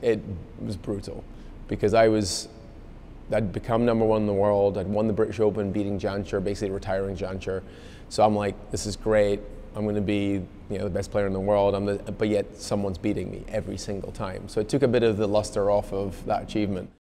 it was brutal because I'd become #1 in the world. I'd won the British Open, beating Jancher, basically retiring Jancher. So I'm like, this is great. I'm going to be, the best player in the world. But yet someone's beating me every single time. So it took a bit of the luster off of that achievement.